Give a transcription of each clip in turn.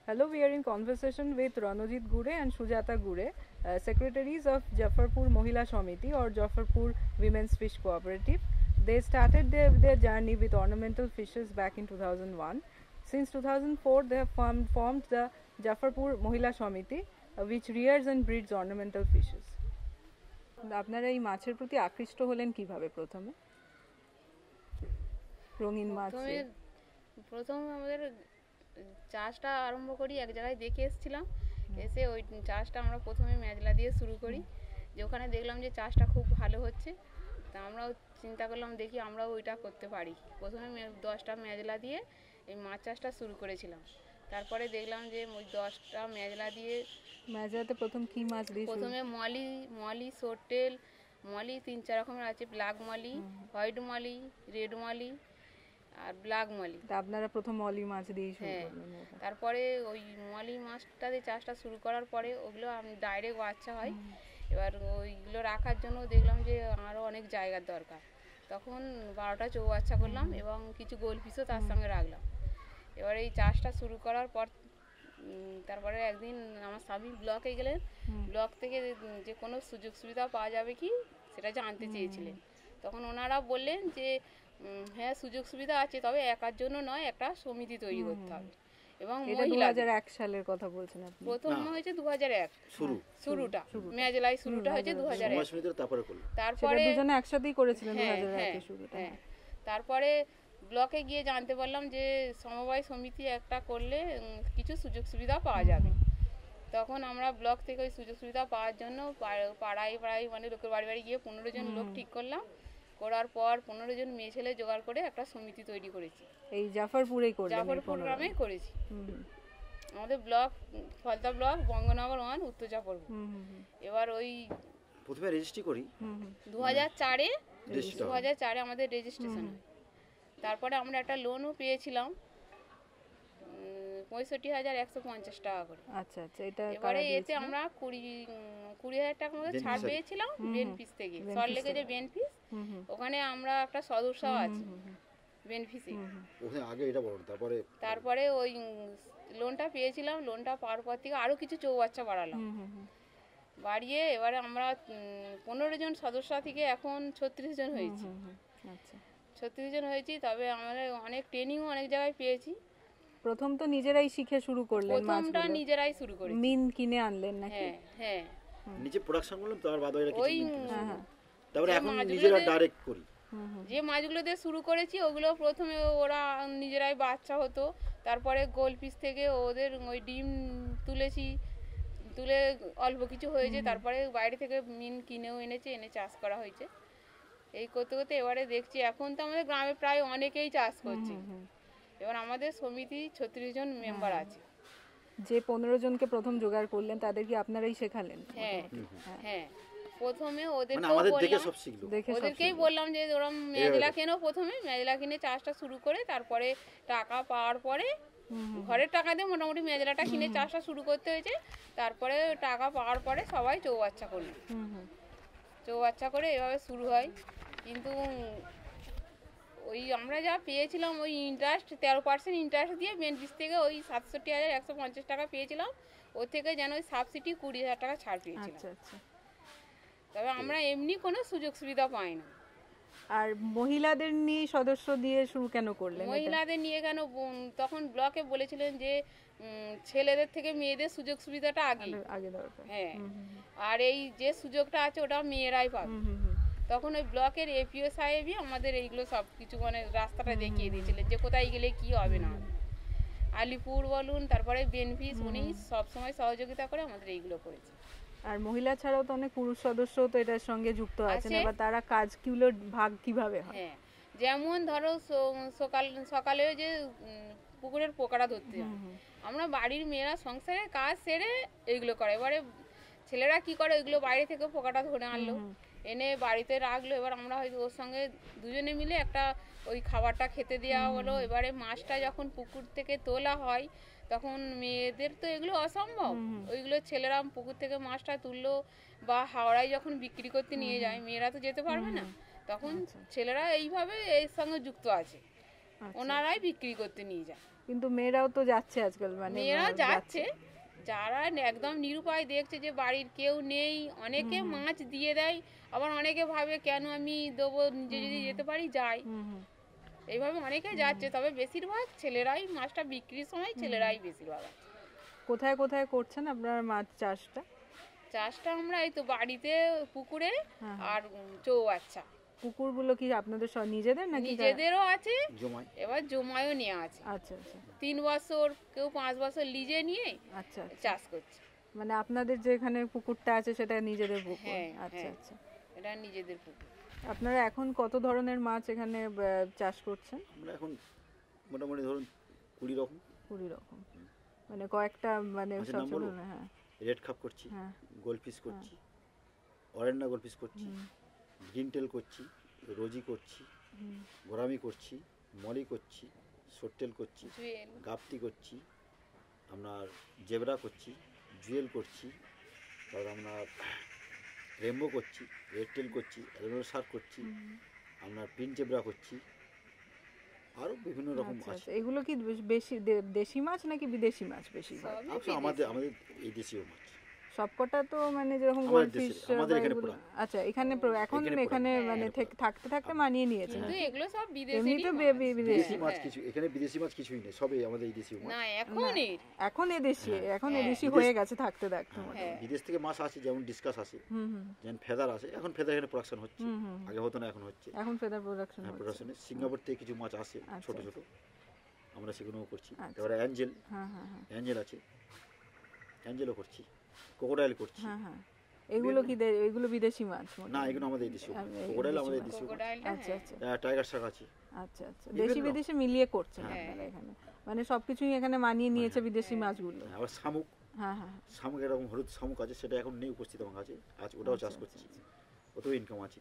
Hello, we are in conversation with Ranajit Gure and Sujata Gure, secretaries of Jafarpur Mohila Samiti or Jafarpur Women's Fish Cooperative. They started their journey with ornamental fishes back in 2001. Since 2004, they have formed the Jafarpur Mohila Samiti, which rears and breeds ornamental fishes. আপনারা এই মাছের প্রতি আকৃষ্ট হলেন কিভাবে প্রথমে? রঙিন মাছ প্রথম আমাদের চাষটা আরম্ভ করি এক জায়গায় দেখে এসেছিলাম, এসে ওই চাষটা আমরা প্রথমে মেজলা দিয়ে শুরু করি, যে ওখানে দেখলাম যে চাষটা খুব ভালো হচ্ছে, তা আমরাও চিন্তা করলাম দেখি আমরাও ওইটা করতে পারি। প্রথমে 10টা মেজলা দিয়ে এই মাছ চাষটা শুরু করেছিলাম। তারপরে দেখলাম যে ওই 10টা মেজলা দিয়ে মেজলাতে প্রথম কি মাছ দিয়ে? প্রথমে মলি সোরটেল মলি 3-4 রকমের আছে, black molly, white molly, red molly আর ব্ল্যাক মলি। আপনারা প্রথম মলি মাছ দিয়ে শুরু করলেন? তারপরে ওই মলি মাছটা দিয়ে চাষটা শুরু করার পরে ওগুলো আমি ডাইরেক্ট বাচ্চা হয়, এবার ওইগুলো রাখার জন্য দেখলাম যে আরও অনেক জায়গার দরকার, তখন 12টা চৌবাচ্চা করলাম এবং কিছু গোল পিসও তার সঙ্গে রাখলাম। এবার এই চাষটা শুরু করার পর তারপরে একদিন আমার স্বামী ব্লকে গেলেন, ব্লক থেকে যে কোনো সুযোগ সুবিধা পাওয়া যাবে কি সেটা জানতে চেয়েছিলেন। তখন ওনারা বললেন যে হ্যাঁ সুযোগ সুবিধা আছে, তবে একার জন্য নয়, একটা সমিতি তৈরি করতে হবে। এবং 2001 সালের কথা বলছেন আপনি? প্রথম হয়েছে 2001 শুরুটা মেজলাই শুরুটা হয়েছে 2001। তারপরে দুজনে একসাথেই করেছিলেন 2001 শুরুটা। তারপরে ব্লকে গিয়ে জানতে পারলাম যে সমবায় সমিতি একটা করলে কিছু সুযোগ সুবিধা পাওয়া যাবে। তখন আমরা ব্লক থেকে ওই সুযোগ সুবিধা পাওয়ার জন্য পাড়ায় মানে লোকের বাড়ি বাড়ি গিয়ে 15 জন লোক ঠিক করলাম, করার পর 15 জন মেয়ে ছেলে জোগাড় করে একটা সমিতি তৈরি করেছি। এই জাফরপুরেই করলেন? জাফরপুর গ্রামে করেছি। আমাদের ব্লক ফলতা ব্লক, বঙ্গনগর 1, উত্তর জাফরপুর। এবার ওই প্রথমে রেজিস্ট্রি করি 2004-এ আমাদের রেজিস্ট্রেশন হয়। তারপরে আমরা একটা লোনও পেয়েছিলাম 65,150 টাকা করে। আচ্ছা আচ্ছা। এটা এবারে এতে আমরা 20,000 টাকা মতো ছাড় পেয়েছিলাম বেনফিস থেকে। সল্টলেকে যে বেনফিস, ওখানে আমরা একটা সদস্য আছি বেনফিসে। ওখানে আগে এটা বড়, তারপরে ওই লোনটা পেয়েছিলাম, লোনটা পাওয়ার পর থেকে আরো কিছু চৌবাচ্চা বাড়ালাম, বাড়িয়ে এবারে আমরা 15 জন সদস্য থেকে এখন 36 জন হয়েছি। আচ্ছা, 36 জন হয়েছি। তবে আমরা অনেক ট্রেনিংও অনেক জায়গায় পেয়েছি। প্রথম তো নিজেরাই শিখে শুরু করলেন? প্রথমটা নিজেরাই শুরু করেছি। মিন কিনে আনলেন নাকি? হ্যাঁ নিজে প্রোডাকশন করলাম, তার বাদ ওইটা কিছু তারপরে এখন নিজেরা ডাইরেক্ট করি। যে মাছগুলো দিয়ে শুরু করেছি ওগুলো প্রথমে ওরা নিজেরাই বাচ্চা হতো, তারপরে গোল পিস থেকে ওদের ওই ডিম তুলেছি, তুলে অল্প কিছু হয়েছে, তারপরে বাইরে থেকে মিন কিনেও এনে চাষ করা হয়েছে। এই করতে করতে এবারে দেখছি এখন তো আমাদের গ্রামে প্রায় অনেকেই চাষ করছে। এবার আমাদের সমিতি 36 জন মেম্বার আছে। যে 15 জনকে প্রথম জোগাড় করলেন তাদের কি আপনারাই শেখালেন? হ্যাঁ প্রথমে ওদেরকেই বললাম যে ওরা মেজলা কেন, প্রথমে মেজলা কিনে চাষটা শুরু করে তারপরে টাকা পাওয়ার পরে ঘরের টাকা দিয়ে মোটামুটি মেজলাটা কিনে চাষটা শুরু করতে হয়েছে। তারপরে টাকা পাওয়ার পরে সবাই চৌবাচ্চা করলো, চৌবাচ্চা করে এভাবে শুরু হয়। কিন্তু ওই আমরা যা পেয়েছিলাম ওই ইন্টারেস্ট 13% ইন্টারেস্ট দিয়ে বেনফিস থেকে ওই 67,150 টাকা পেয়েছিলাম, ওর থেকে যেন ওই সাবসিডি 20,000 টাকা ছাড় পেয়েছিলাম। তবে আমরা এমনি কোনো সুযোগ সুবিধা পাই না। আর মহিলাদের নিয়ে সদস্য দিয়ে শুরু কেন করলেন? মহিলাদের নিয়ে কেন, তখন ব্লকে বলেছিলেন যে ছেলেদের থেকে মেয়েদের সুযোগ সুবিধাটা আগে দরকার। হ্যাঁ, আর এই যে সুযোগটা আছে ওটা মেয়েরাই পাবে। তখন ওই ব্লকের এপিও সাহেবই আমাদের এইগুলো সব কিছু মানে রাস্তাটা দেখিয়ে দিয়েছিলেন যে কোথায় গেলে কি হবে না হবে। আলিপুর বলুন, তারপরে বেনফিস, উনি সবসময় সহযোগিতা করে আমাদের এইগুলো করেছে। আর মহিলা ছাড়াও তো অনেক পুরুষ সদস্য তো এটার সঙ্গে যুক্ত আছেন, এবার তারা কাজগুলোর ভাগ কিভাবে হয়? হ্যাঁ, যেমন ধরো সকালে যে পুকুরের পোকাটা ধরতে হয়, আমরা বাড়ির মেয়েরা সংসারের কাজ সেরে এইগুলো করে। এবারে ছেলেরা কি করে, ওইগুলো বাইরে থেকে পোকাটা ধরে আনলো, এনে বাড়িতে রাখলো। এবার আমরা হয়তো ওর সঙ্গে দুজনে মিলে একটা ওই খাবারটা খেতে দেওয়া হলো। এবারে মাছটা যখন পুকুর থেকে তোলা হয় তখন মেয়েদের তো এগুলো অসম্ভব, ওইগুলো ছেলেরা পুকুর থেকে মাছটা তুললো বা হাওড়ায় যখন বিক্রি করতে নিয়ে যায়, মেয়েরা তো যেতে পারবে না, তখন ছেলেরা এইভাবে এর সঙ্গে যুক্ত আছে, ওনারাই বিক্রি করতে নিয়ে যায়। কিন্তু মেয়েরাও তো যাচ্ছে আজকাল, মানে মেয়েরা যাচ্ছে, যারা একদম নিরুপায় দেখছে যে বাড়ির কেউ নেই, অনেকে মাছ দিয়ে দেয়, আবার অনেকে ভাবে কেন আমি দেবো, নিজে যদি যেতে পারি যাই, এইভাবে অনেকে যাচ্ছে। তবে বেশিরভাগ ছেলেরাই মাছটা বিক্রির সময় ছেলেরাই বেশিরভাগ আছে। কোথায় কোথায় করছেন আপনারা মাছ চাষটা? চাষটা আমরা এই তো বাড়িতে পুকুরে আর চৌবাচ্চা। পুকুরগুলো কি আপনাদের নিজেদের নাকি? নিজেদেরও আছে, এবার জমায়ও নেওয়া আছে। আচ্ছা আচ্ছা। 3 বছর কেউ 5 বছর লিজে নিয়ে আচ্ছা চাষ করছে। মানে আপনাদের যেখানে পুকুরটা আছে সেটা নিজেদের পুকুর? আচ্ছা আচ্ছা, এটা নিজেদের পুকুর। আপনারা এখন কত ধরনের মাছ এখানে চাষ করছেন? আমরা এখন মোটামুটি ধরুন 20 রকম। 20 রকম, মানে কয়েকটা, মানে সব ধরনের। হ্যাঁ, রেড কাপ করছি, গোল্ডফিশ করছি, অরেন্ডা গোল্ডফিশ করছি, গ্রিন টেল করছি, রোজি করছি, গোরামি করছি, মলি করছি, সোটটেল করছি, গাপ্তি করছি, আপনার জেবরা করছি, জুয়েল করছি, তারপর আপনার রেমবো করছি, রেড টেল করছি, অ্যালুমিনিয়াম শার্ক করছি, আপনার পিন জেবরা করছি, আরও বিভিন্ন রকম মাছ। এগুলো কি বেশি দেশি মাছ নাকি বিদেশি মাছ বেশি? আমাদের এই দেশীয় মাছ সবকটা তো, মানে যেরকম গোল্ডফিশ। আচ্ছা, এখানে এখন এখানে মানে থাকতে থাকতে মানিয়ে নিয়েছে। কিন্তু এগুলো সব বিদেশি, এমনিতে বিদেশি মাছ কিছু, এখানে বিদেশি মাছ কিছুই নেই, সবই আমাদের এই দেশীয় মাছ। না, এখন এদেশি হয়ে গেছে থাকতে থাকতে। বিদেশ থেকে মাছ আসে, যেমন ডিসকাস আসে, যেমন ফেদার আসে, এখন ফেদার এখানে প্রোডাকশন হচ্ছে, আগে হতো না, এখন হচ্ছে। এখন ফেদার প্রোডাকশন প্রোডাকশনে সিঙ্গাপুর থেকে কিছু মাছ আসে ছোট ছোট, আমরা সেগুলোও করছি। তারপরে অ্যাঞ্জেল, অ্যাঞ্জেল আছে, অ্যাঞ্জেলও করছি, ক্রোকোডাইল করছি। এগুলো কি এগুলো বিদেশি মাছ? না, এগুলো আমাদের দেশীয়। ক্রোকোডাইল আমাদের দেশীয়। আচ্ছা আচ্ছা। টাইগার শার্ক আছে। আচ্ছা আচ্ছা, দেশি বিদেশি মিলিয়ে করছেন আপনারা এখানে, মানে সবকিছুই এখানে মানিয়ে নিয়েছে বিদেশি মাছগুলো। আবার শামুক, শামুক এরকম হলুদ শামুক আছে, সেটা এখন নেই উপস্থিত আমার কাছে, আজ ওটাও চাষ করছি, ওতেও ইনকাম আছে।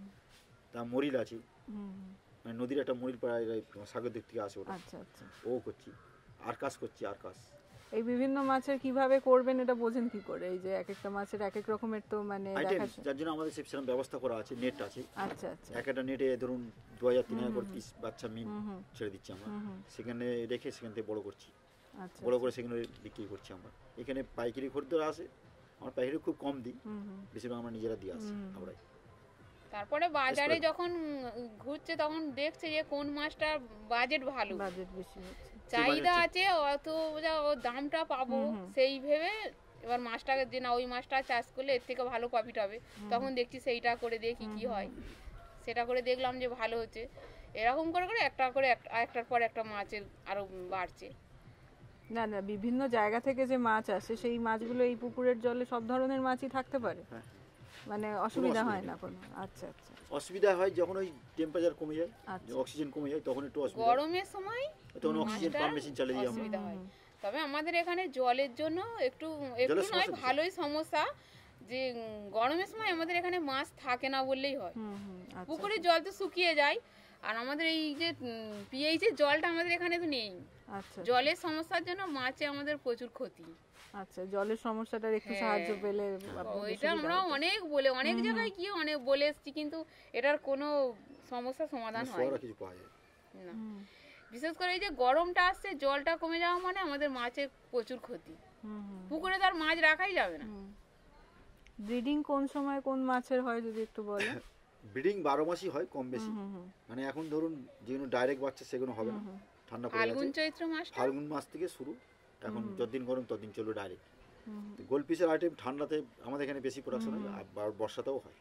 তা মরিল আছে, মানে নদীর একটা মরিল পাড়ায় সাগর দিক থেকে আসে ওটা। আচ্ছা আচ্ছা, ও করছি। আরকাস করছি, আরকাস। এই বিভিন্ন মাছের কিভাবে করবেন এটা বোঝেন কি করে? এই যে এক একটা মাছের এক এক রকমের তো মানে যার জন্য আমাদের সেরকম ব্যবস্থা করা আছে, নেট আছে। আচ্ছা আচ্ছা। একটা নেটে ধরুন 2000-3000 করে পিস বাচ্চা মিন ছেড়ে দিচ্ছি আমরা, সেখানে রেখে সেখান থেকে বড় করছি। আচ্ছা, বড় করে সেখানে বিক্রি করছি আমরা। এখানে পাইকারি খরিদ্দার আসে, আমরা পাইকারি খুব কম দিই, বেশিরভাগ আমরা নিজেরা দিয়ে আসি আমরাই। তারপরে বাজারে যখন ঘুরছে তখন দেখছে যে কোন মাছটা বাজেট ভালো, বাজেট বেশি হচ্ছে, চাহিদা আছে, অত ও দামটা পাবো, সেই ভেবে এবার মাছটাকে যে না ওই মাছটা চাষ করলে এর থেকে ভালো প্রফিট হবে, তখন দেখছি সেইটা করে দেখি কি হয়, সেটা করে দেখলাম যে ভালো হচ্ছে। এরকম করে করে একটার পর একটা মাছের আরো বাড়ছে। না না, বিভিন্ন জায়গা থেকে যে মাছ আসে সেই মাছগুলো এই পুকুরের জলে সব ধরনের মাছই থাকতে পারে, মানে অসুবিধা হয় না কোনো? আচ্ছা আচ্ছা। অসুবিধা হয় যখন ওই টেম্পারেচার কমে যায়, অক্সিজেন কমে যায়, তখন একটু অসুবিধা। গরমের সময় তখন অক্সিজেন পাম্প মেশিন চালিয়ে দিই আমরা। তবে আমাদের এখানে জলের জন্য একটু নয় ভালোই সমস্যা, যে গরমের সময় আমাদের এখানে মাছ থাকে না বললেই হয়। পুকুরের জল তো শুকিয়ে যায়, আর আমাদের এই যে পিএইচ এর জলটা আমাদের এখানে তো নেই। আচ্ছা, জলের সমস্যার জন্য মাছে আমাদের প্রচুর ক্ষতি। আচ্ছা, জলের সমস্যাটার একটু সাহায্য পেলে ওইটা আমরা অনেক জায়গায় গিয়ে অনেক বলে এসেছি, কিন্তু এটার কোনো সমস্যা সমাধান হয় না। বিশেষ করে এই যে গরমটা আসছে, জলটা কমে যাওয়া মানে আমাদের মাছের প্রচুর ক্ষতি। পুকুরে তো আর মাছ রাখাই যাবে না। ব্রিডিং কোন সময় কোন মাছের হয় যদি একটু বলেন? ব্রিডিং 12 মাসই হয়, কম বেশি। মানে এখন ধরুন যেগুলো ডাইরেক্ট বাচ্চা সেগুলো হবে না, ঠান্ডা পড়ে ফাল্গুন চৈত্র মাস, ফাল্গুন মাস থেকে শুরু, এখন যতদিন গরম ততদিন চলবে ডাইরেক্ট। গোল্ডফিশের আইটেম ঠান্ডাতে আমাদের এখানে বেশি প্রোডাকশন হয়, আর বর্ষাতেও হয়।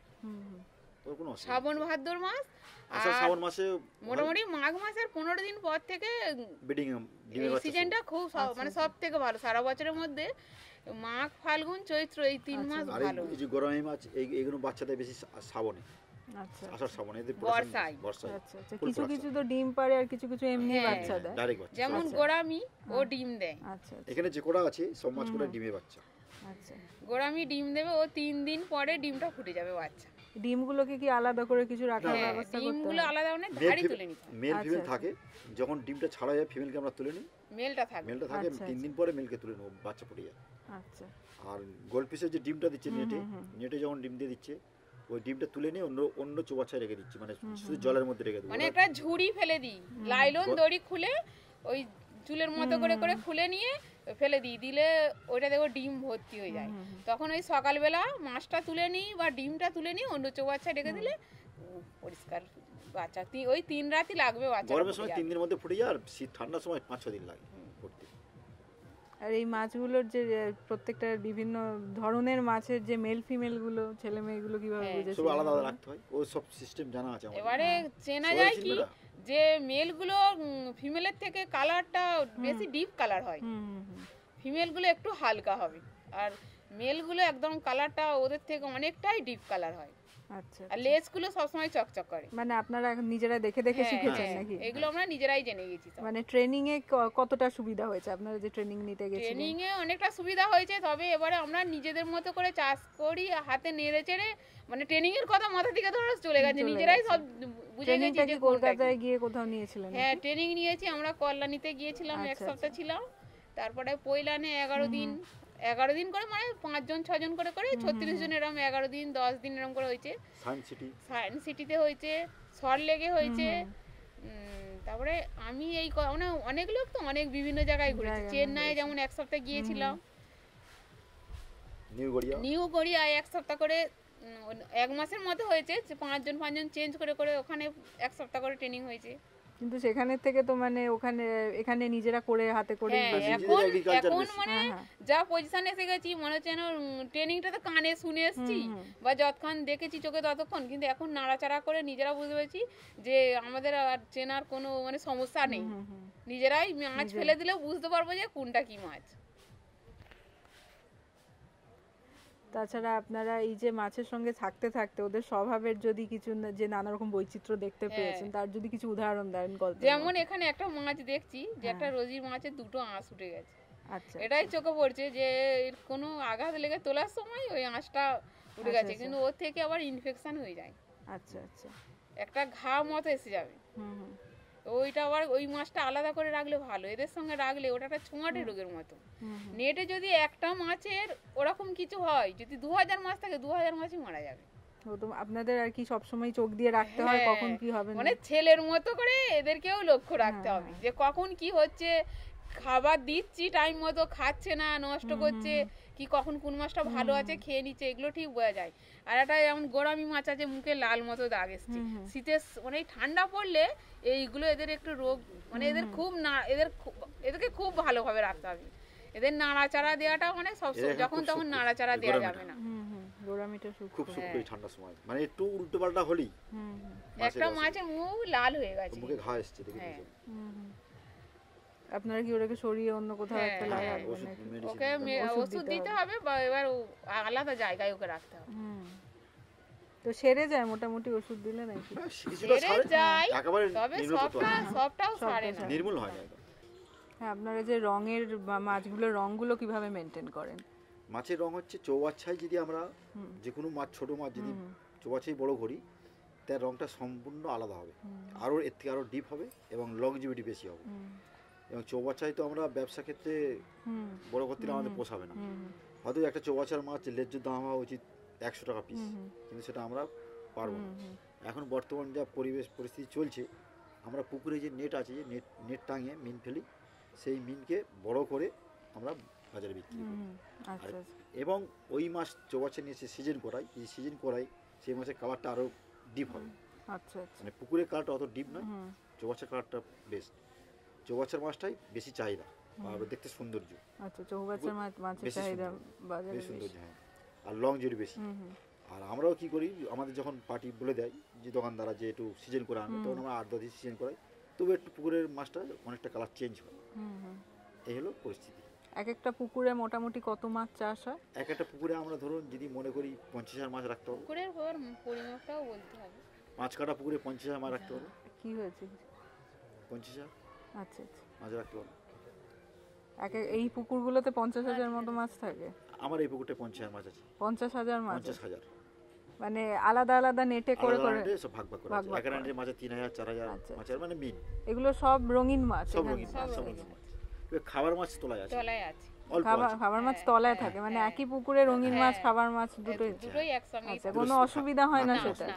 শ্রাবণ ভাদ্র মাস, আচ্ছা শ্রাবণ মাসে মোটামুটি মাঘ মাসের 15 দিন পর থেকে ব্রিডিং সিজনটা খুব মানে সব থেকে ভালো সারা বছরের মধ্যে। মাঘ ফাল্গুন চৈত্র এই 3 মাস ভালো। এই যে গরমে মাছ এইগুলো বাচ্চাদের বেশি শ্রাবণে, আচ্ছা আষাঢ় শ্রাবণে, এদের বর্ষায়। আচ্ছা আচ্ছা, কিছু কিছু তো ডিম পারে আর কিছু কিছু এমনি বাচ্চা দেয়, ডাইরেক্ট বাচ্চা। যেমন গোরামি ও ডিম দেয়। আচ্ছা, এখানে যে কোড়া আছে সব মাছ কোড়া ডিমের বাচ্চা। আচ্ছা, গোরামি ডিম দেবে, ও 3 দিন পরে ডিমটা ফুটে যাবে বাচ্চা। ডিমগুলোকে কি আলাদা করে কিছু রাখার ব্যবস্থা করতে হয়? ডিমগুলো আলাদা মানে ধাড়ি তুলে নিতে হয়। মেল ফিমেল থাকে, যখন ডিমটা ছাড়া যায় ফিমেলকে আমরা তুলে নিই, মেলটা থাকে 3 দিন পরে মেলকে তুলে নেব, বাচ্চা ফুটে যায়। আচ্ছা, আর গোল্ডফিশের যে ডিমটা দিচ্ছে নেটে যখন ডিম দিয়ে দিচ্ছে, ওই ডিমটা তুলে নিয়ে অন্য চৌবাচ্চায় রেখে দিচ্ছি, মানে শুধু জলের মধ্যে রেখে দেবো, মানে একটা ঝুড়ি ফেলে দিই, লাইলন দড়ি খুলে ওই চুলের মতো করে করে খুলে নিয়ে ফেলে দিই, দিলে ওইটা দেখো ডিম ভর্তি হয়ে যায়। তখন ওই সকালবেলা মাছটা তুলে নিই বা ডিমটা তুলে নিই, অন্য চৌবাচ্চা রেখে দিলে পরিষ্কার বাচ্চা ওই 3 রাতই লাগবে বাচ্চা। গরমের সময় 3 দিনের মধ্যে ফুটে যায়, আর শীত ঠান্ডার সময় 5-6 দিন লাগে ফুটতে। আর এই মাছগুলোর যে প্রত্যেকটা বিভিন্ন ধরনের মাছের যে মেল ফিমেল গুলো ছেলে মেয়েগুলো কিভাবে বুঝেছে? সব আলাদা আলাদা রাখতে হয়, ওই সব সিস্টেম জানা আছে আমাদের। এবারে চেনা যায় কি যে মেলগুলো ফিমেলের থেকে কালারটা বেশি ডিপ কালার হয়, ফিমেলগুলো একটু হালকা হবে, আর মেলগুলো একদম কালারটা ওদের থেকে অনেকটাই ডিপ কালার হয়। আচ্ছা, আর লেজগুলো সবসময় চকচক করে। মানে আপনারা এখন নিজেরা দেখে দেখে শিখেছেন নাকি? এগুলো আমরা নিজেরাই জেনে গেছি। মানে ট্রেনিং এ কতটা সুবিধা হয়েছে আপনারা যে ট্রেনিং নিতে গেছিলেন? ট্রেনিং এ অনেকটা সুবিধা হয়েছে, তবে এবারে আমরা নিজেদের মতো করে চাষ করি, হাতে নেড়ে চেড়ে, মানে ট্রেনিং এর কথা মাথা থেকে ধরে চলে গেছে, নিজেরাই সব বুঝে গেছি। যে কলকাতায় গিয়ে কোথাও নিয়েছিলেন? হ্যাঁ, ট্রেনিং নিয়েছি আমরা, কল্যাণীতে গিয়েছিলাম, এক সপ্তাহ ছিলাম। তারপরে পৈলানে 11 দিন করে, মানে 5 জন 6 জন করে 36 জন, এরকম 11 দিন 10 দিন এরকম করে হয়েছে। সায়েন্স সিটিতে হয়েছে, সল্টলেকে হয়েছে। তারপরে আমি এই মানে অনেক লোক তো অনেক বিভিন্ন জায়গায় ঘুরেছি। চেন্নাই যেমন এক সপ্তাহ গিয়েছিলাম, নিউ গড়িয়ায় 1 সপ্তাহ করে, 1 মাসের মতো হয়েছে। 5 জন চেঞ্জ করে করে ওখানে 1 সপ্তাহ করে ট্রেনিং হয়েছে। কিন্তু সেখানে থেকে তো মানে এখানে নিজেরা করে হাতে করে এখন মানে যা পজিশন এসে গেছি, মনে হচ্ছে না ট্রেনিংটা তো কানে শুনে এসেছি বা যতক্ষণ দেখেছি চোখে ততক্ষণ, কিন্তু এখন নাড়াচাড়া করে নিজেরা বুঝতে পেরেছি যে আমাদের আর চেনার কোনো মানে সমস্যা নেই। নিজেরাই মাছ ফেলে দিলেও বুঝতে পারবো যে কোনটা কি মাছ। তাছাড়া আপনারা এই যে মাছের সঙ্গে থাকতে থাকতে ওদের স্বভাবের যদি কিছু যে নানা রকম বৈচিত্র্য দেখতে পেয়েছেন, তার যদি কিছু উদাহরণ দেন গল্প। যেমন এখানে একটা মাছ দেখছি যে একটা রোজির মাছের 2টো আঁশ উঠে গেছে। আচ্ছা, এটাই চোখে পড়ছে যে কোনো আঘাত লেগে তোলার সময় ওই আঁশটা উঠে গেছে, কিন্তু ওর থেকে আবার ইনফেকশন হয়ে যায়। আচ্ছা আচ্ছা, একটা ঘা মতো এসে যাবে। ওইটা আবার ওই মাছটা আলাদা করে রাখলে ভালো, এদের সঙ্গে রাখলে ওটা একটা ছোঁয়াটে রোগের মতো। নেটে যদি একটা মাছের ওরকম কিছু হয়, যদি 2000 মাছ থাকে 2000 মাছই মারা যাবে। আপনাদের আর কি সবসময় চোখ দিয়ে রাখতে হয় কখন কি হবে, মানে ছেলের মতো করে এদেরকেও লক্ষ্য রাখতে হবে যে কখন কি হচ্ছে, খাবার দিচ্ছি টাইম মতো খাচ্ছে না, নষ্ট করছে কি, কখন কোন মাছটা ভালো আছে খেয়ে নিচ্ছে, এগুলো ঠিক বোঝা যায়। আর একটা যেমন গোড়ামি মাছ আছে, মুখে লাল মতো দাগ এসছে, শীতে মানে ঠান্ডা পড়লে এইগুলো এদের একটু রোগ, মানে এদের খুব না, এদেরকে খুব ভালোভাবে রাখতে হবে। এদের নাড়াচাড়া দেওয়াটা মানে সব যখন তখন নাড়াচাড়া দেওয়া যাবে না। গোড়ামিটা খুব শুকনো ঠান্ডা সময়, মানে একটু উল্টো পাল্টা হলেই একটা মাছের মুখ লাল হয়ে গেছে, মুখে ঘা এসছে দেখে। আপনারা কি ওটাকে সরিয়ে অন্য কোথাও একটা লাগাবেন? ওকে ওষুধ দিতে হবে বা এবার আলাদা জায়গায় ওকে রাখতে হবে। তো সেরে যায় মোটামুটি ওষুধ দিলে নাকি? সেরে যায়, তবে সবটাও সারে না, নির্মূল হয় না। হ্যাঁ, আপনারা যে রঙের মাছগুলোর রঙগুলো কিভাবে মেনটেন করেন? মাছের রং হচ্ছে চৌবাচ্চায়, যদি আমরা যে কোনো মাছ, ছোট মাছ যদি চৌবাচ্চায় বড় করি, তার রংটা সম্পূর্ণ আলাদা হবে, আরও এর থেকে আরও ডিপ হবে এবং লংজিভিটি বেশি হবে। এবং চৌবাচ্চায় তো আমরা ব্যবসা ক্ষেত্রে বড় করতে আমাদের পোষাবে না। হয়তো একটা চৌবাচ্চার মাছ লেজ্জের দাম হওয়া উচিত 100 টাকা পিস, কিন্তু সেটা আমরা পারবো না। এখন বর্তমান যা পরিস্থিতি চলছে, আমরা পুকুরে যে নেট আছে, যে নেট টাঙিয়ে মিন ফেলি, সেই মিনকে বড় করে আমরা বাজারে বিক্রি করি। এবং ওই মাছ চৌবাচ্চা নিয়ে সিজন করাই, এই সিজন করাই সেই মাছের কালারটা আরও ডিপ হবে। আচ্ছা, মানে পুকুরের কালারটা অত ডিপ নয়, চৌবাচ্চার কালারটা বেস্ট। চৌবাচ্চার মাছটাই বেশি চাহিদা, দেখতে সৌন্দর্য। আচ্ছা, চৌবাচ্চার মাছের চাহিদা বাজারে বেশি, সৌন্দর্য, হ্যাঁ, আর লং জুড়ি বেশি। আর আমরাও কি করি, আমাদের যখন পার্টি বলে দেয় যে দোকানদাররা যে একটু সিজন করে আনবে, তখন আমরা 8-10 দিন সিজন করাই, তবে একটু পুকুরের মাছটা অনেকটা কালার চেঞ্জ হয়। এই হলো পরিস্থিতি। এক একটা পুকুরে মোটামুটি কত মাছ চাষ হয়? এক একটা পুকুরে আমরা ধরুন যদি মনে করি 50,000 মাছ রাখতে হবে। পুকুরের পরিমাপটাও বলতে হবে। মাছ কাটা পুকুরে 50,000 মাছ রাখতে হবে। কি হয়েছে? 50,000। আচ্ছা আচ্ছা, মাছ রাখতে হবে। এই পুকুরগুলোতে 50,000 মতো মাছ থাকে? আমার এই পুকুরটা 50,000 মাছ আছে। 50,000 মাছ? 50,000। মানে আলাদা আলাদা নেটে করে করে সব ভাগ ভাগ করে আছে। একটা নেটে মাছ 3,000 4,000 মাছের মানে মিন। এগুলো সব রঙিন মাছ? সব রঙিন মাছ, সব রঙিন মাছ। খাবার মাছ তলায় আছে। খাবার মাছ তলায় থাকে, মানে একই পুকুরে রঙিন মাছ খাবার মাছ দুটোই একসঙ্গে। আচ্ছা, কোনো অসুবিধা হয় না সেটা?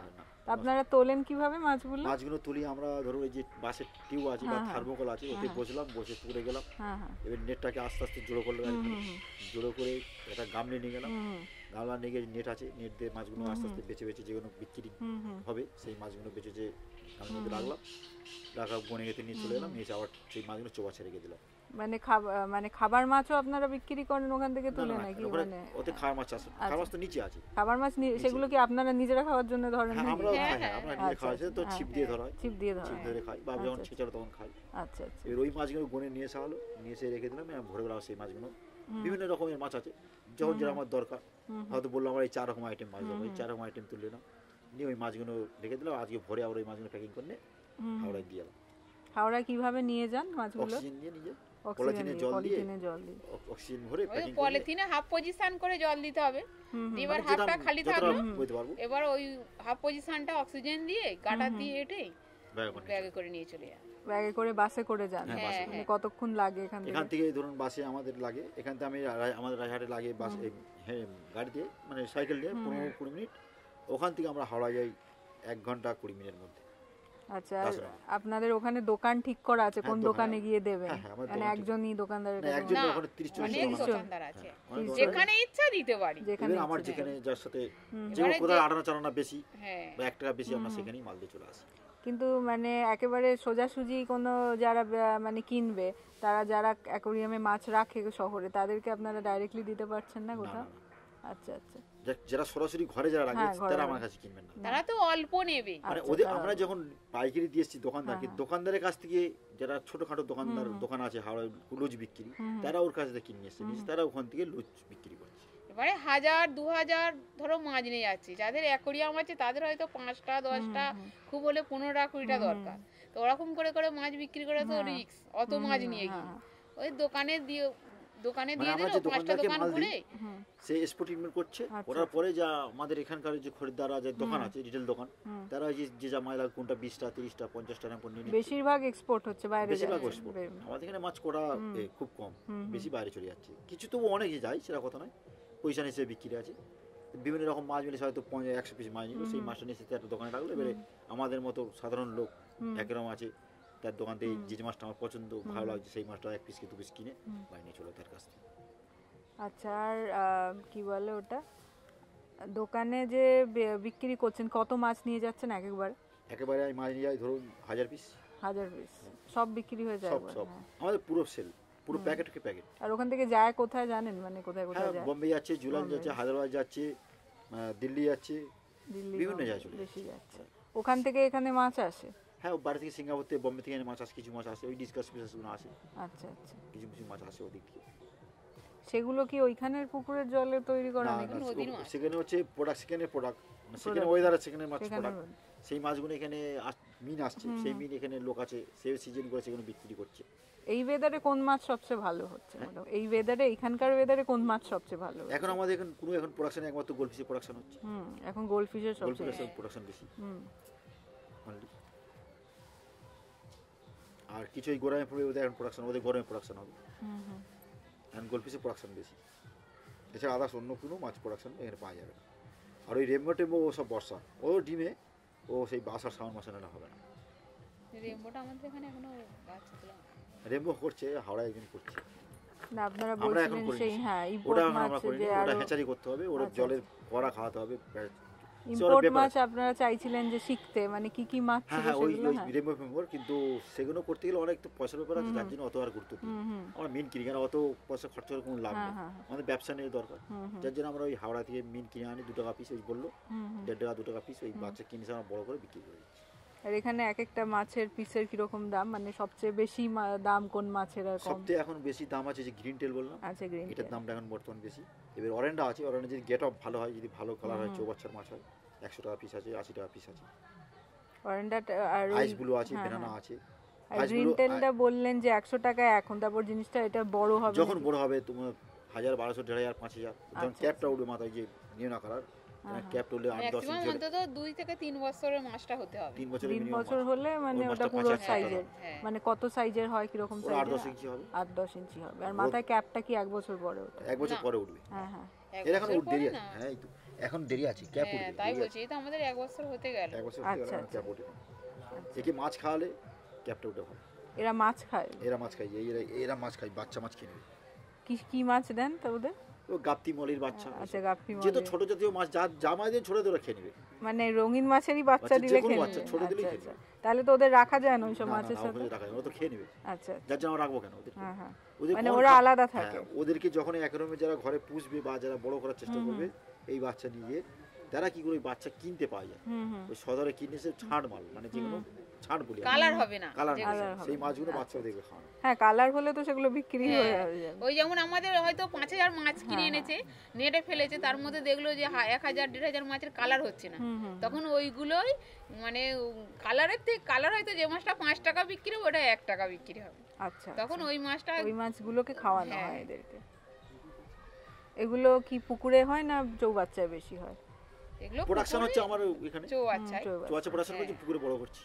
আপনারা তোলেন কিভাবে মাছগুলো? মাছগুলো তুলি আমরা, ধরো এই যে বাঁশের টিউব আছে বা থার্মোকল আছে, ওতে বসলাম, বসে পুকুরে গেলাম, এবার নেটটাকে আস্তে আস্তে জোড়ো করলাম, জোড়ো করে একটা গামলে নিয়ে গেলাম, গামলা নিয়ে গিয়ে নেট আছে, নেট দিয়ে মাছগুলো আস্তে আস্তে বেছে বেছে যেগুলো বিক্রি হবে সেই মাছগুলো বেছে যে গামলার মধ্যে রাখলাম, রাখা বনে গেতে নিয়ে চলে এলাম, নিয়ে আবার সেই মাছগুলো চোবা ছেড়ে রেখে দিলাম। মানে খাবার মাছও আপনারা বিক্রি করেন ওখান থেকে তুলে নাকি? মানে ওতে খাবার মাছ আছে, খাবার মাছ তো নিচে আছে। খাবার মাছ সেগুলো কি আপনারা নিজেরা খাওয়ার জন্য ধরেন? আমরা আমরা নিজে খাওয়া যায় তো, ছিপ দিয়ে ধরা হয়, ছিপ দিয়ে ধরে খাই, বা যখন ছেঁচড়া তখন খাই। আচ্ছা আচ্ছা। এবার ওই মাছগুলো গনে নিয়ে আসা হলো, নিয়ে এসে রেখে দিলাম, ভরে গেলাম সেই মাছগুলো। বিভিন্ন রকমের মাছ আছে, যখন যেটা আমার দরকার, হয়তো বললাম আমরা এই 4 রকম আইটেম মাছ দেবো, এই 4 রকম আইটেম তুলে নিলাম, নিয়ে ওই মাছগুলো রেখে দিলাম। আজকে ভরে আবার ওই মাছগুলো প্যাকিং করে হাওড়ায় দিয়ে এলাম। হাওড়ায় কিভাবে নিয়ে যান মাছগুলো? অক্সিজেন দিয়ে নিজে পলিথিনে জল দিয়ে অক্সিজেন ভরে প্যাকিং করে, পলিথিনে হাফ পজিশন করে জল দিতে হবে, এবার হাফটা খালি থাকবে, এবার ওই হাফ পজিশনটা অক্সিজেন দিয়ে গাটা দিয়ে এটে ব্যাগে করে নিয়ে চলে যায়। ব্যাগে করে বাসে করে যান? মানে কতক্ষণ লাগে এখান থেকে? ধরুন বাসে আমাদের লাগে, এখান থেকে আমি আমাদের রায়হাটে লাগে বাস গাড়ি দিয়ে, মানে সাইকেল দিয়ে 15-20 মিনিট, ওখান থেকে আমরা হাওড়া যাই 1 ঘন্টা 20 মিনিটের মধ্যে। আচ্ছা, আপনাদের ওখানে দোকান ঠিক করা আছে কোন দোকানে গিয়ে দেবেন? মানে একজনই দোকানদারের কাছে? একজন ওখানে 30-40 দোকানদার আছে, যেখানে ইচ্ছা দিতে পারি। যেখানে আমার যেখানে যার সাথে যে কোথায় আটানা চালানা বেশি বা 1 টাকা বেশি, আমরা সেখানেই মাল দিয়ে চলে আসি। কিন্তু মানে একেবারে সোজাসুজি কোনো যারা মানে কিনবে, তারা যারা অ্যাকোয়ারিয়ামে মাছ রাখে শহরে, তাদেরকে আপনারা ডাইরেক্টলি দিতে পারছেন না কোথাও? আচ্ছা আচ্ছা। যারা সরাসরি ঘরে যারা রাখে তারা আমার কাছে কিনবেন না, তারা তো অল্প নেবে। মানে ওদের আমরা যখন পাইকারি দিয়েছি দোকানদারকে, দোকানদারের কাছ থেকে যারা ছোটখাটো দোকানদার দোকান আছে হাওড়ায় লুজ বিক্রি, তারা ওর কাছ থেকে কিনে এসে তারা ওখান থেকে লুজ বিক্রি করছে। এবারে 1000-2000 ধরো মাছ নিয়ে যাচ্ছে, যাদের অ্যাকোয়ারিয়াম আছে তাদের হয়তো 5টা 10টা, খুব হলে 15টা 20টা দরকার, তো ওরকম করে করে মাছ বিক্রি করে তো রিস্ক, অত মাছ নিয়ে গিয়ে ওই দোকানে দিয়ে দিল 5টা দোকান ঘুরে সে এক্সপোর্টিং করছে। ওটার পরে যা আমাদের এখানকার যে খরিদ্দার আছে, দোকান আছে, রিটেল দোকান, তারা যে যা মাছ লাগে কোনটা 20টা 30টা 50টা এরকম নিয়ে, বেশিরভাগ এক্সপোর্ট হচ্ছে বাইরে। বেশিরভাগ এক্সপোর্ট। আমাদের এখানে মাছ কোটা খুব কম, বেশি বাইরে চলে যাচ্ছে। কিছু তো অনেকে যায়, সেটা কথা নয়, পয়সা হিসেবে বিক্রি আছে। বিভিন্ন রকম মাছ মিলে হয়তো 100 পিস মাছ নিল, সেই মাছটা নিয়ে এসে একটা দোকানে রাখলো। এবারে আমাদের মতো সাধারণ লোক একরকম আছে, তার দোকান থেকে যে মাছটা আমার পছন্দ ভালো লাগছে, সেই মাছটা 1 পিস কি 2 পিস কিনে বাড়ি নিয়ে চলো তার কাছ থেকে। আচ্ছা, আর কি বলে ওটা, দোকানে যে বিক্রি করছেন কত মাছ নিয়ে যাচ্ছেন একেবারে আমি মাছ নিয়ে যাই ধরুন 1000 পিস। 1000 পিস সব বিক্রি হয়ে যায়? সব আমাদের পুরো সেল, পুরো প্যাকেটকে প্যাকেট। আর ওখান থেকে যায় কোথায় জানেন? মানে কোথায় কোথায় যায়? বোম্বে যাচ্ছে, জুলান যাচ্ছে, হায়দ্রাবাদ যাচ্ছে, দিল্লি যাচ্ছে, বিভিন্ন জায়গায় চলে বেশি যাচ্ছে। ওখান থেকে এখানে মাছ আসে? হ্যাঁ, বাড়ি থেকে সিঙ্গাপুর থেকে, বোম্বে থেকে মাছ আসে, কিছু মাছ আসে, ওই ডিসকাস পিসগুলো আসে। আচ্ছা আচ্ছা। কিছু কিছু মাছ আসে ওদিক থেকে। সেগুলো কি ওইখানের পুকুরের জলে তৈরি করা নাকি? সেখানে হচ্ছে প্রোডাক্ট, সেখানের প্রোডাক্ট, সেখানে ওয়েদার আছে, সেখানে মাছ প্রোডাক্ট, সেই মাছগুলো এখানে মিন আসছে, সেই মিন এখানে লোক আছে, সেই সিজন করে সেগুলো বিক্রি করছে। এই ওয়েদারে কোন মাছ সবচেয়ে ভালো হচ্ছে? এই ওয়েদারে, এখানকার ওয়েদারে কোন মাছ সবচেয়ে ভালো? এখন আমাদের এখন কোনো এখন প্রোডাকশন একমাত্র গোল্ডফিশের প্রোডাকশন হচ্ছে। এখন গোল্ডফিশের সবচেয়ে প্রোডাকশন বেশি। আর কিছু এই গরমে পড়ে ওদের এখন প্রোডাকশন, ওদের গরমে প্রোডাকশন হবে। এখন গোল্ডফিশের প্রোডাকশন বেশি, এছাড়া আদার্স অন্য কোনো মাছ প্রোডাকশন এখানে পাওয়া যাবে না। আর ওই রেমবো টেম্বো ও সব বর্ষা, ও ডিমে ও সেই বাসার শ্রাবণ মাসে না হবে না। রেমবোটা আমাদের এখানে এখনো বাচ্চা ছিল, রেমবো করছে, হাওড়া একজন করছে না। আপনারা বলছিলেন সেই, হ্যাঁ, ওটা আমরা করি, ওটা হ্যাচারি করতে হবে, ওর জলের ভরা খাওয়াতে হবে। ইম্পোর্ট মাছ আপনারা চাইছিলেন যে শিখতে, মানে কি কি মাছ ছিল সেগুলো? হ্যাঁ, ওই রেমবো ফেমবো, কিন্তু সেগুলো করতে গেলে অনেক তো পয়সার ব্যাপার আছে, যার জন্য অত আর গুরুত্ব দিই। আমরা মিন কিনি, কারণ অত পয়সা খরচ করে কোনো লাভ নেই, আমাদের ব্যবসা নিয়ে দরকার। যার জন্য আমরা ওই হাওড়া থেকে মিন কিনে আনি 2 টাকা পিস, ওই বললো 1.5 টাকা 2 টাকা পিস, ওই বাচ্চা কিনে আমরা বড় করে বিক্রি করে দিচ্ছি। আর এখানে এক একটা মাছের পিসের কিরকম দাম? মানে সবচেয়ে বেশি দাম কোন মাছের? আর সবচেয়ে এখন বেশি দাম আছে যে গ্রিন টেল বললাম। আচ্ছা, গ্রিন টেল, এটার দামটা এখন বর্তমান বেশি। এবার অরেন্ডা আছে, অরেন্ডা যদি গেট আপ ভালো হয়, যদি ভালো কালার হয়, চৌবাচ্চার মাছ হয়, 100 টাকা পিস আছে, 80 টাকা পিস আছে অরেন্ডা। আর আইস ব্লু আছে, বেনানা আছে। আর গ্রিন টেলটা বললেন যে 100 টাকা এখন, তারপর জিনিসটা এটা বড় হবে যখন বড় হবে তোমার 1000 1200 1500 5000, যখন ক্যাপটা উঠবে মাথায়, যে নিয়না কালার ক্যাপটা উঠলে 8-10 ইঞ্চি, অন্তত 2 থেকে 3 বছরের মাছটা হতে হবে। 3 বছর হলে মানে ওটা পুরো সাইজের, মানে কত সাইজের হয়, কিরকম সাইজের? 8-10 ইঞ্চি হবে। 8-10 ইঞ্চি হবে। আর মাথায় ক্যাপটা কি 1 বছর পরে ওঠে? 1 বছর পরে উঠবে। হ্যাঁ হ্যাঁ, এর এখন উঠবে দেরি আছে। হ্যাঁ, এই তো এখন দেরি আছে, ক্যাপ হ্যাঁ উঠবে, তাই দেরি বলছি, আছে। এই তো আমাদের 1 বছর হতে গেল। 1 বছর হতে গেল, আচ্ছা, ক্যাপ উঠবে। একে মাছ খাওয়ালে ক্যাপটা উঠে হবে। এরা মাছ খায়? এরা মাছ খায়, এরা মাছ খায়, বাচ্চা মাছ কিনবে। কি মাছ দেন তা ওদের? ও গাপ্তি মলির বাচ্চা। আচ্ছা, গাপ্পি মলি। যেহেতু ছোট জাতীয় মাছ যা মাছ দিয়ে ছোট ধরে খেয়ে নেবে। মানে রঙিন মাছেরই বাচ্চা দিলে খেয়ে বাচ্চা ছোট দিলেই খেয়ে নেবে। তাহলে তো ওদের রাখা যায় না ওই সব মাছের সাথে? ওদের রাখা যায়, ওরা তো খেয়ে নেবে। আচ্ছা, যার জন্য আমরা রাখবো কেন ওদের? হ্যাঁ হ্যাঁ, ওদের মানে ওরা আলাদা থাকে। ওদেরকে যখন একরকমে যারা ঘরে পুষবে বা যারা বড় করার চেষ্টা করবে এই বাচ্চা নিয়ে, তারা কি করে ওই বাচ্চা কিনতে পাওয়া যায়, ওই সদরে কিনে সে ছাড় মাল, মানে যেগুলো ছাড় বলি, কালার হবে না, কালার সেই মাছগুলো বাচ্চা দেখবে খাওয়া। হ্যাঁ, কালার হলে তো সেগুলো বিক্রি হয়ে যাবে। ওই যেমন আমাদের হয়তো 5000 মাছ কিনে এনেছে, নেটে ফেলেছে, তার মধ্যে দেখলো যে 1000-1500 মাছের কালার হচ্ছে না, তখন ওইগুলোই মানে কালারের থেকে কালার হয়তো যে মাছটা 5 টাকা বিক্রি হবে ওটা 1 টাকা বিক্রি হবে। আচ্ছা, তখন ওই মাছগুলোকে খাওয়ানো হয় এদেরকে। এগুলো কি পুকুরে হয় না চৌবাচ্চায় বেশি হয়? এগুলো প্রোডাকশন হচ্ছে আমার এখানে চৌবাচ্চায় প্রোডাকশন করছি, পুকুরে বড় করছি।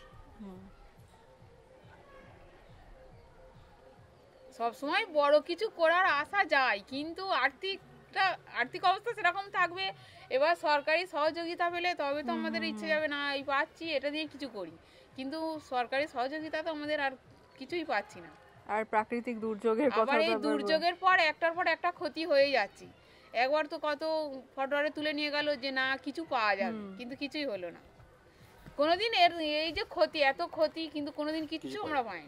সব সময় বড় কিছু করার আশা যায়, কিন্তু আর্থিক অবস্থা সেরকম থাকবে। এবার সরকারি সহযোগিতা পেলে তবে তো আমাদের ইচ্ছে যাবে না এই পাচ্ছি এটা দিয়ে কিছু করি, কিন্তু সরকারি সহযোগিতা তো আমাদের আর কিছুই পাচ্ছি না। আর প্রাকৃতিক দুর্যোগের কথা, আবার এই দুর্যোগের পর একটার পর একটা ক্ষতি হয়ে যাচ্ছে। একবার তো কত ফটোয়ারে তুলে নিয়ে গেল যে না কিছু পাওয়া যাবে, কিন্তু কিছুই হলো না। কোনোদিন এই যে ক্ষতি, এত ক্ষতি, কিন্তু কোনোদিন কিচ্ছু আমরা পাইনি।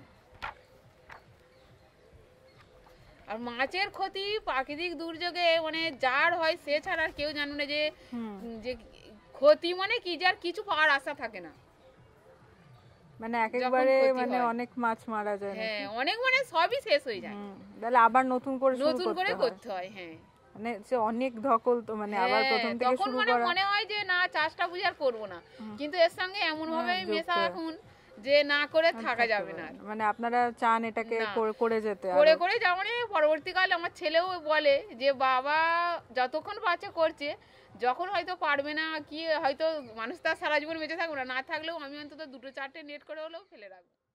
আর মাছের ক্ষতি প্রাকৃতিক দুর্যোগে মানে যার হয় সে ছাড়া আর কেউ জানে না যে ক্ষতি মানে কি, যার কিছু পাওয়ার আশা থাকে না, মানে একেবারে মানে অনেক মাছ মারা যায়। হ্যাঁ, অনেক মানে সবই শেষ হয়ে যায়, তাহলে আবার নতুন করে করতে হয়। হ্যাঁ, মানে সে অনেক ধকল তো, মানে আবার প্রথম থেকে শুরু করা। মনে হয় যে না চাষটা বুঝার করব না, কিন্তু এর সঙ্গে এমন ভাবে মেশা এখন যে না করে থাকা যাবে না। মানে আপনারা চান এটাকে করে যেতে, করে যেমন পরবর্তীকালে আমার ছেলেও বলে যে বাবা যতক্ষণ বাচ্চা করছে, যখন হয়তো পারবে না কি হয়তো মানুষ তার সারা জীবন বেঁচে থাকবে না থাকলেও আমি অন্তত 2-4টে নেট করে হলেও ফেলে রাখবো।